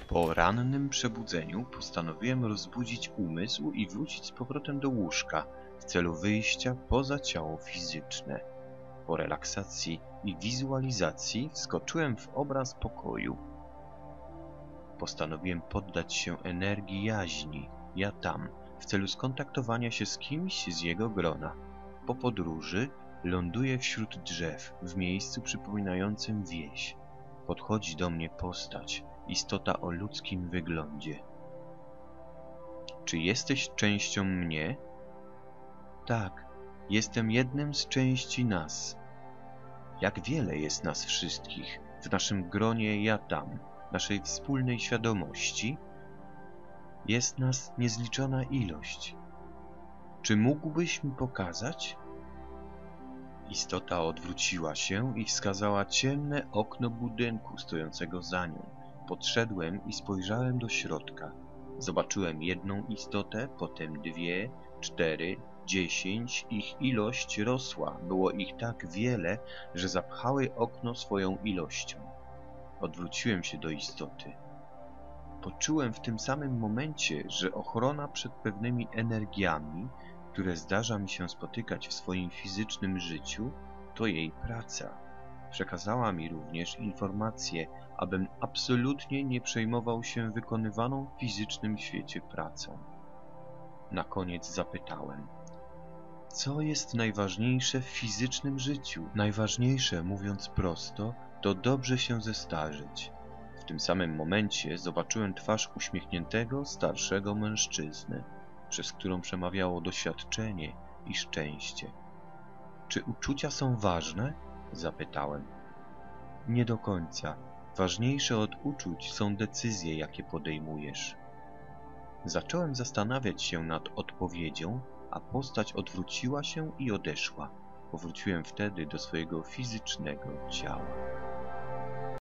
Po rannym przebudzeniu postanowiłem rozbudzić umysł i wrócić z powrotem do łóżka w celu wyjścia poza ciało fizyczne. Po relaksacji i wizualizacji wskoczyłem w obraz pokoju. Postanowiłem poddać się energii jaźni, ja tam, w celu skontaktowania się z kimś z jego grona. Po podróży ląduję wśród drzew, w miejscu przypominającym wieś. Podchodzi do mnie postać, istota o ludzkim wyglądzie. Czy jesteś częścią mnie? Tak, jestem jednym z części nas. Jak wiele jest nas wszystkich, w naszym gronie ja tam, naszej wspólnej świadomości? Jest nas niezliczona ilość. Czy mógłbyś mi pokazać? Istota odwróciła się i wskazała ciemne okno budynku stojącego za nią. Podszedłem i spojrzałem do środka. Zobaczyłem jedną istotę, potem 2, 4, 10. Ich ilość rosła. Było ich tak wiele, że zapchały okno swoją ilością. Odwróciłem się do istoty. Poczułem w tym samym momencie, że ochrona przed pewnymi energiami, które zdarza mi się spotykać w swoim fizycznym życiu, to jej praca. Przekazała mi również informację, abym absolutnie nie przejmował się wykonywaną w fizycznym świecie pracą. Na koniec zapytałem: co jest najważniejsze w fizycznym życiu? Najważniejsze, mówiąc prosto, to dobrze się zestarzeć. W tym samym momencie zobaczyłem twarz uśmiechniętego, starszego mężczyzny, przez którą przemawiało doświadczenie i szczęście. Czy uczucia są ważne? Zapytałem. Nie do końca. Ważniejsze od uczuć są decyzje, jakie podejmujesz. Zacząłem zastanawiać się nad odpowiedzią, a postać odwróciła się i odeszła. Powróciłem wtedy do swojego fizycznego ciała.